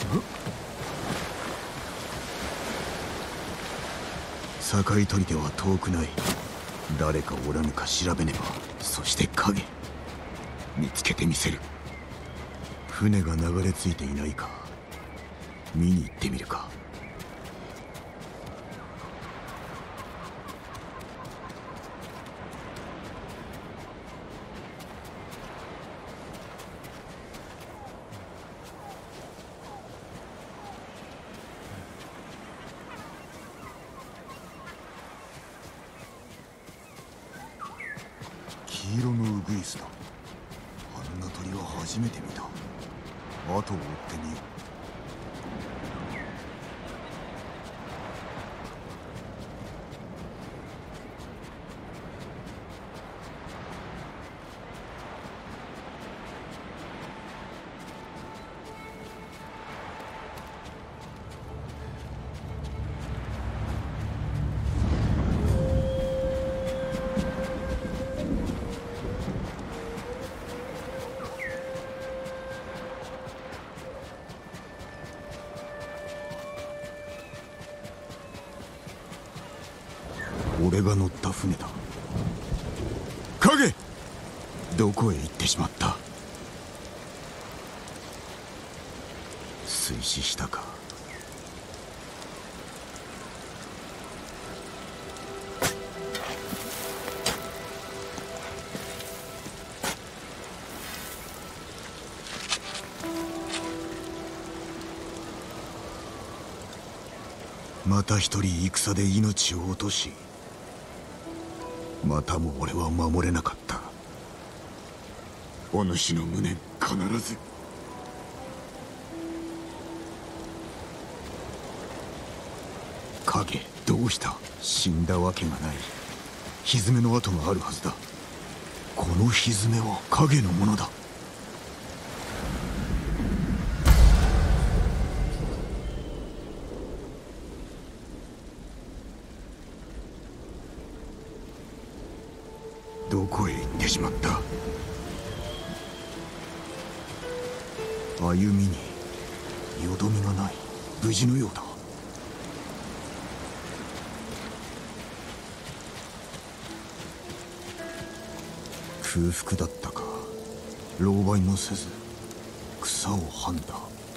境取り手は遠くない。誰かおらぬか調べねば。そして影見つけてみせる。船が流れ着いていないか見に行ってみるか。黄色のウグイスだ。あんな鳥は初めて見た。後を追ってみよう。俺が乗った船だ。影どこへ行ってしまった。水死したか。また一人戦で命を落とし、またも俺は守れなかった。お主の無念必ず。影どうした。死んだわけがない。蹄の跡があるはずだ。この蹄は影のものだ。どこへ行ってしまった。歩みによどみがない。無事のようだ。空腹だったか。狼狽もせず草をはんだ。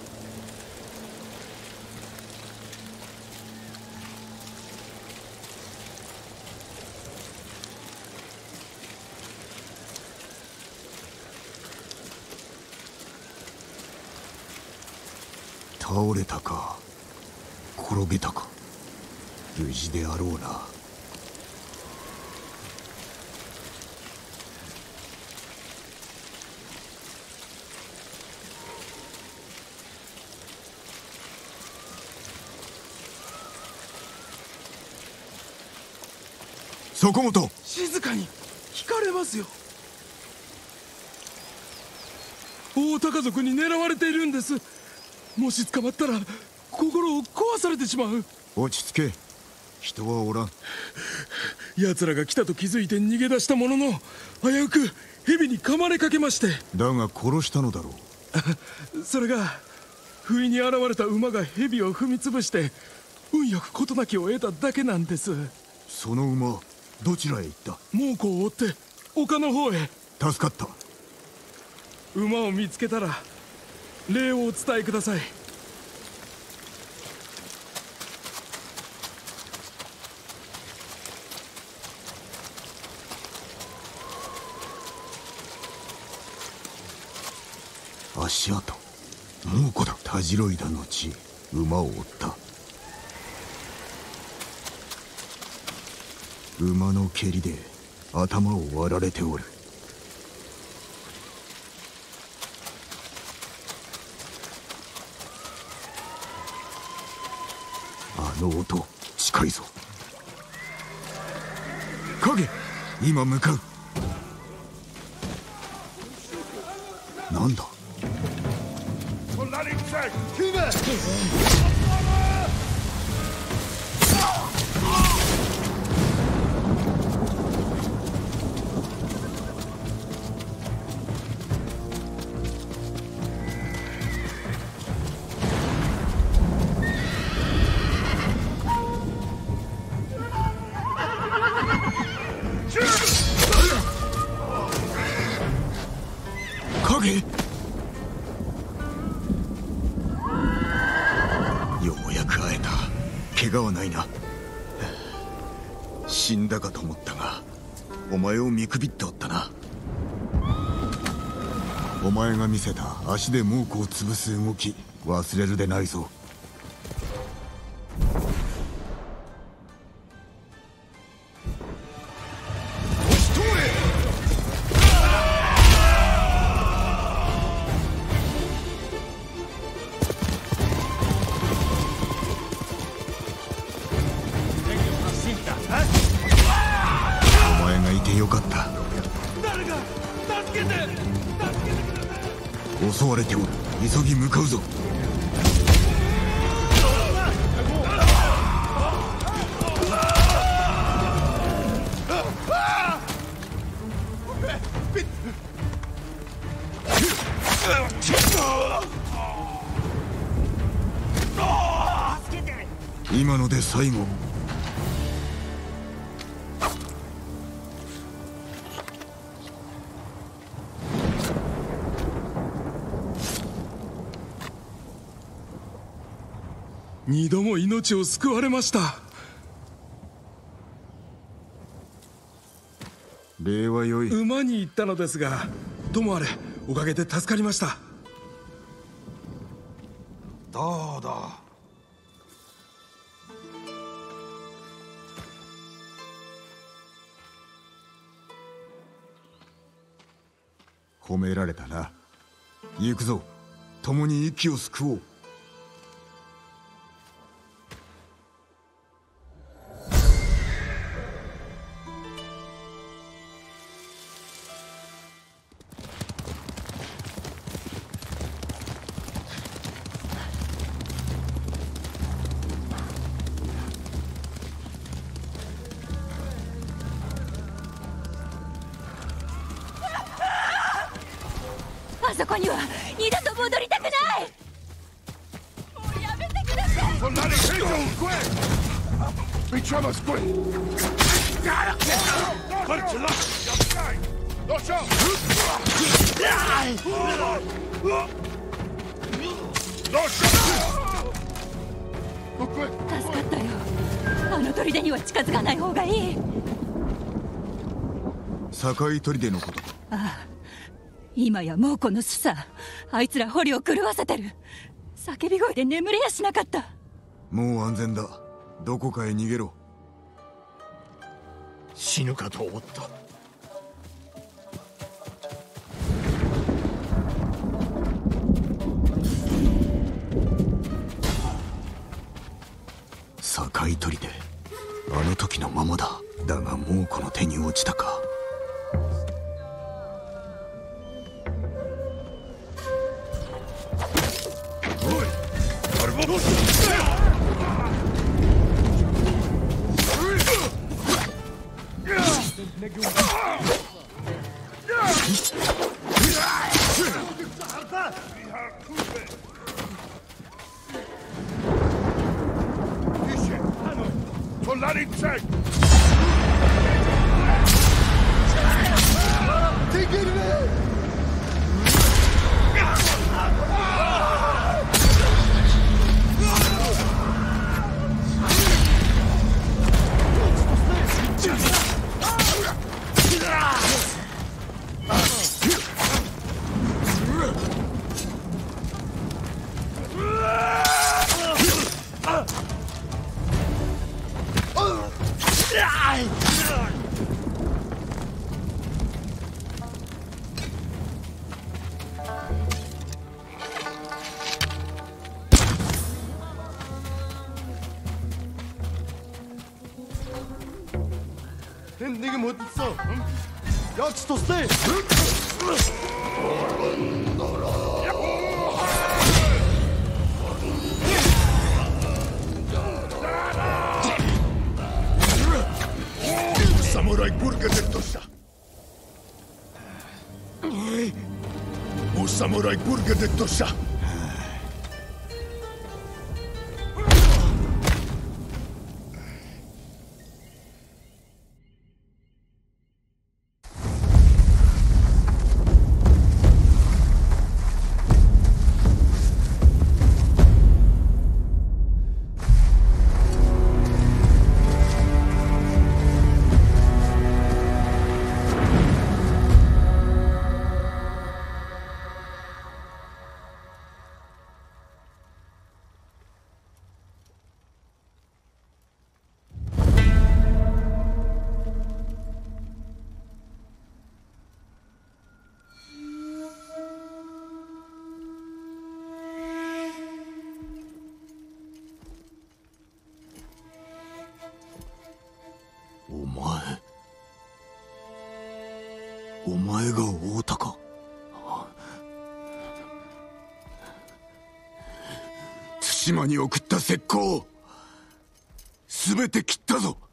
倒れたか転げたか無事であろうな。そこもと静かに引かれますよ。大高族に狙われているんです。もし捕まったら心を壊されてしまう。 落ち着け。人はおらん。 奴らが来たと気づいて逃げ出したものの、危うく蛇に噛まれかけまして。 だが殺したのだろう。それが不意に現れた馬が蛇を踏みつぶして運よく事なきを得ただけなんです。 その馬どちらへ行った。 猛虎を追って丘の方へ。 助かった。 馬を見つけたら礼をお伝えください。 足跡猛虎だ。たじろいだ後馬を追った。馬の蹴りで頭を割られておる。あの音近いぞ。影今向かう。なんだ。 影。ようやく会えた。怪我はないな。死んだかと思ったが、お前を見くびっておったな。お前が見せた足で猛虎を潰す動き、忘れるでないぞ。お前がいてよかった。 誰か助けて、助けてください。 襲われておる。急ぎ向かうぞ。今ので最後。 二度も命を救われました。 礼はよい。 馬に行ったのですが、ともあれおかげで助かりました。 どうだ。 褒められたな。行くぞ。共に息を救おう。 あそこには二度と戻りたくない。もうやめてください。 Soldati, Facciamo qui! Forza là! Lo so! 助かったよ。あの砦には近づかない方がいい。 堺砦のことか。 ああ、今や猛虎の巣さ。あいつら捕虜を狂わせてる。叫び声で眠れやしなかった。 もう安全だ。どこかへ逃げろ。 死ぬかと思った。 堺砦、あの時のままだ。だがもうこの手に落ちたか。 おい、アルボボス。Soldati in sé! 네가 못 있어. 역시 또 세. 사무라이 burgerdettosa. O samurai burgerdettosa. 大高。対馬に送った石膏全て切ったぞ。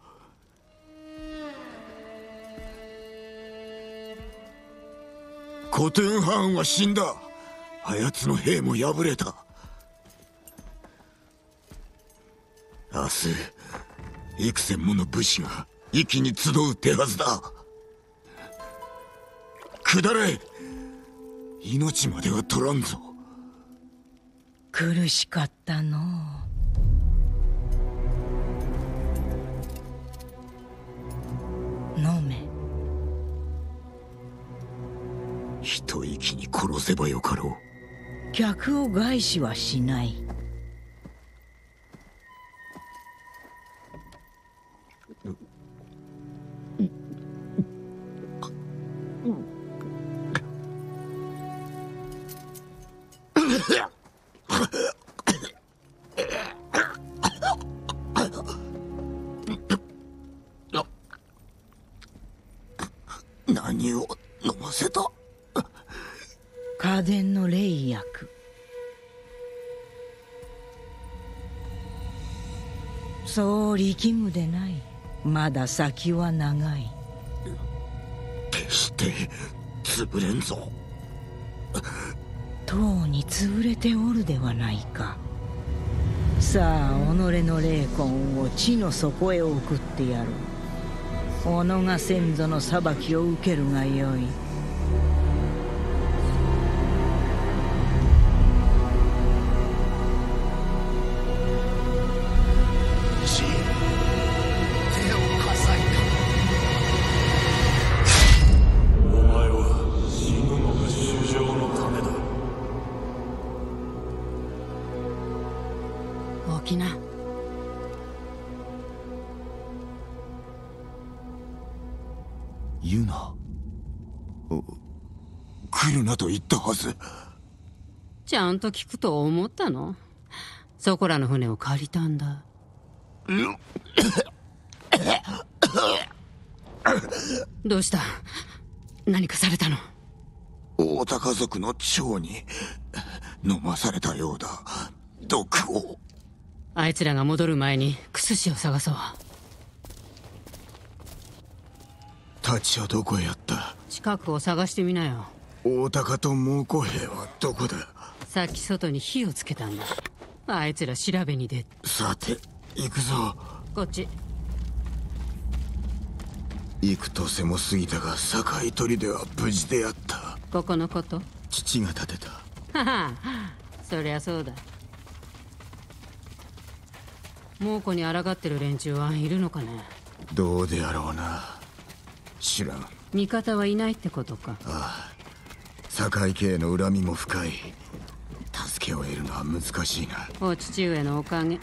コトゥンハーンは死んだ。あやつの兵も敗れた。明日幾千もの武士が一気に集う手はずだ。下れ。命までは取らんぞ。 苦しかったのう。飲め。 一息に殺せばよかろう。 客を害しはしない。 何を飲ませた？ 家電の霊薬。そう力むでない。まだ先は長い。 決して潰れんぞ。 とうに潰れておるではないか。さあ己の霊魂を地の底へ送ってやろう。己が先祖の裁きを受けるがよい。 起きな。 ユナ。来るなと言ったはず。 ちゃんと聞くと思ったの？そこらの船を借りたんだ。どうした？何かされたの？ 大高族の長に飲まされたようだ。毒を。 あいつらが戻る前にクスシを探そう。 タチはどこへやった？ 近くを探してみなよ。 大高と猛虎兵はどこだ？ さっき外に火をつけたんだ。あいつら調べに出。 さて行くぞ。 こっち。 幾年も過ぎたが堺砦は無事であった。 ここのこと？ 父が建てた。 ははそりゃそうだ。猛虎に抗ってる連中はいるのかね？ どうであろうな。知らん。 味方はいないってことか。 ああ、堺家への恨みも深い。助けを得るのは難しいな。 お父上のおかげ。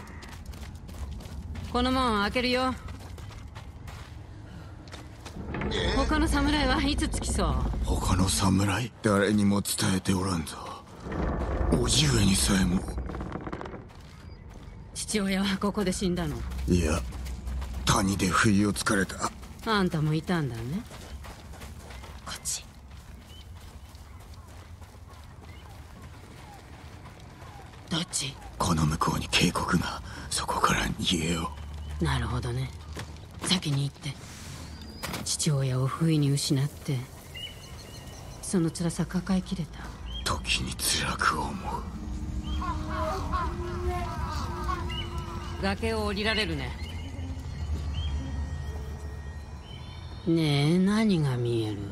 この門開けるよ。他の侍はいつ着きそう？ 他の侍？誰にも伝えておらんぞ。叔父上にさえも。 父親はここで死んだの？ いや、谷で不意をつかれた。 あんたもいたんだね。こっち。どっち？ この向こうに渓谷が。そこから逃げよう。なるほどね。先に行って父親を不意に失ってその辛さ抱えきれた？ 時に辛く思う。 崖を降りられるね。ねえ、何が見える？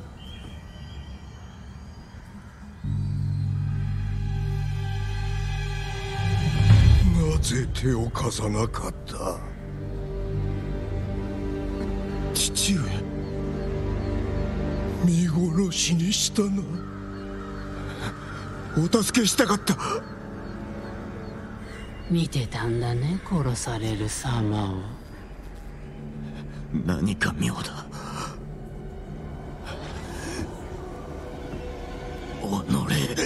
なぜ手を貸さなかった？ 父上、 見殺しにしたな。 お助けしたかった。 見てたんだね、殺される様を。 何か妙だ。己、これ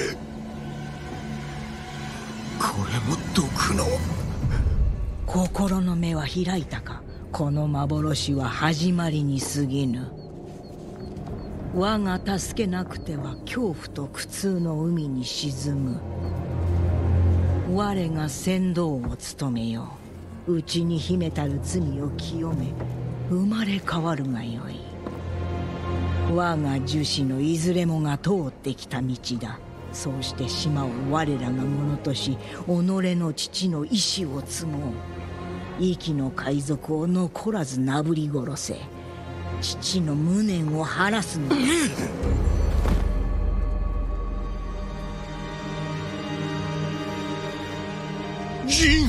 も毒の。 心の目は開いたか。この幻は始まりに過ぎぬ。 我が助けなくては恐怖と苦痛の海に沈む。我が船頭を務めよう。内に秘めたる罪を清め生まれ変わるがよい。我が樹脂のいずれもが通ってきた道だ。そうして島を我らがものとし、己の父の意志を継ごう。息きの海賊を残らずなぶり殺せ。父の無念を晴らすのだ。 ジン！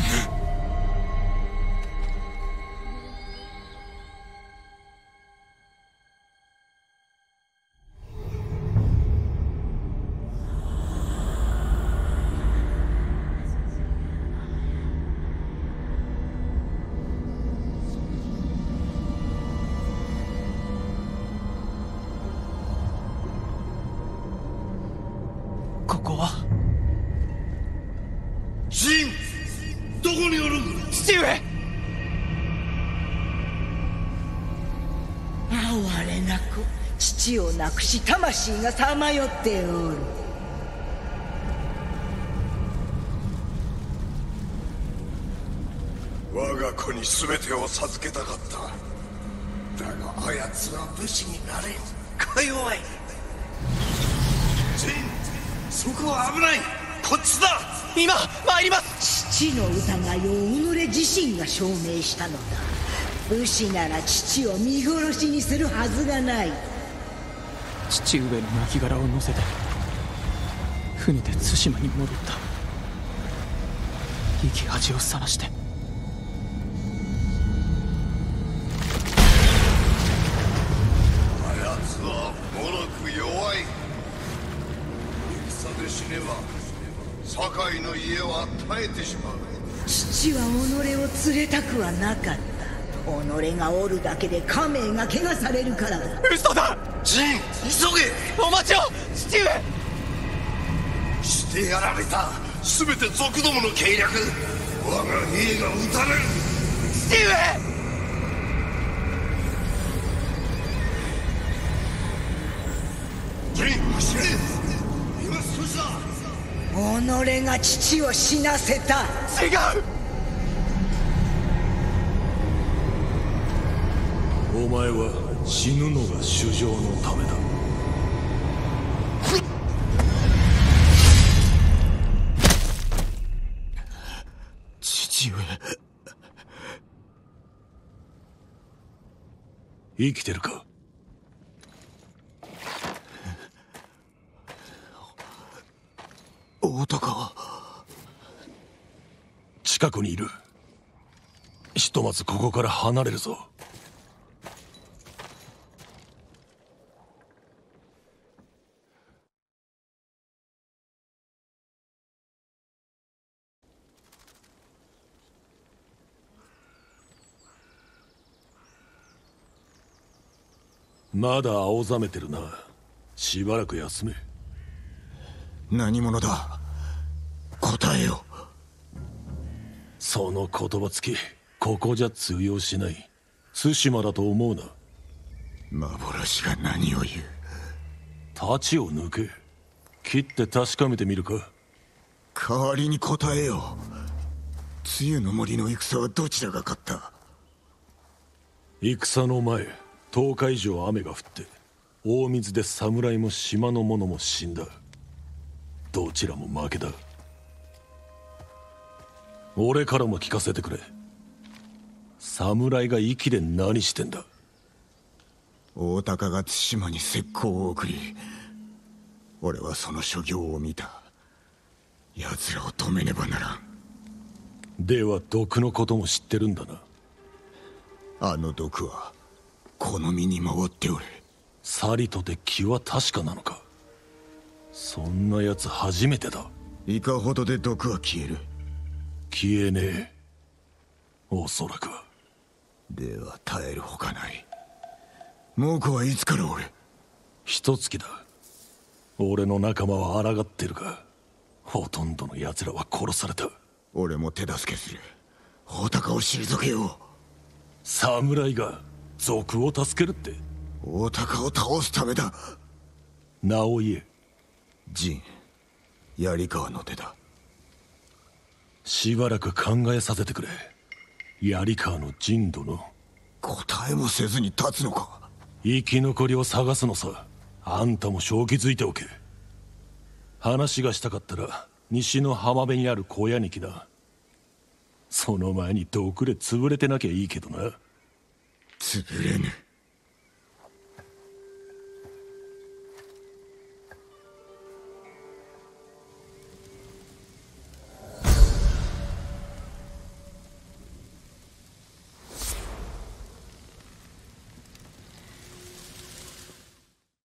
ここはジン！どこにおる？ 父上！ 哀れなく父を亡くし魂がさまよっておる。 我が子に全てを授けたかった。だがあやつは武士になれん。か弱い。ジン！そこは危ない。こっちだ。 今参ります。 父の疑いを己自身が証明したのだ。武士なら父を見殺しにするはずがない。 父上の亡骸を乗せて船で対馬に戻った。生き恥をさらして。 あやつはもろく弱い。戦で死ねば堺の家は耐えてしまう。 父は己を連れたくはなかった。己がおるだけで家名が怪我されるからだ。 嘘だ！ ジン！急げ！ お待ちを父上！ してやられた。全て賊どもの計略。我が兵が撃たれる。 父上！ ジン！走れ！今少しだ。 己が父を死なせた。 違う！ お前は死ぬのが主情のためだ。 父上。 生きてるか？ 大高は近くにいる。ひとまずここから離れるぞ。まだ青ざめてるな。しばらく休め。 何者だ？答えよ。 その言葉つきここじゃ通用しない。対馬だと思うな。 幻が何を言う。 太刀を抜け。切って確かめてみるか。 代わりに答えよ。梅雨の森の戦はどちらが勝った？ 戦の前10日以上雨が降って大水で侍も島の者も死んだ。どちらも負けだ。俺からも聞かせてくれ。侍が息で何してんだ？ 大高が対馬に石膏を送り、俺はその所業を見た。奴らを止めねばならん。 では毒のことも知ってるんだな。 あの毒はこの身に回っておる。 さりとて気は確かなのか？そんな奴初めてだ。 いかほどで毒は消える？ 消えねえ。おそらくは。 では耐えるほかない。猛虎はいつからおる？ 一月だ。俺の仲間は抗ってるが、ほとんどの奴らは殺された。 俺も手助けする。大高を退けよう。 侍が族を助けるって？ 大高を倒すためだ。 名を言え。 陣槍川の手だ。 しばらく考えさせてくれ。槍川の陣殿。 答えもせずに立つのか。 生き残りを探すのさ。あんたも正気づいておけ。話がしたかったら西の浜辺にある小屋に来な。その前に毒で潰れてなきゃいいけどな。 潰れぬ。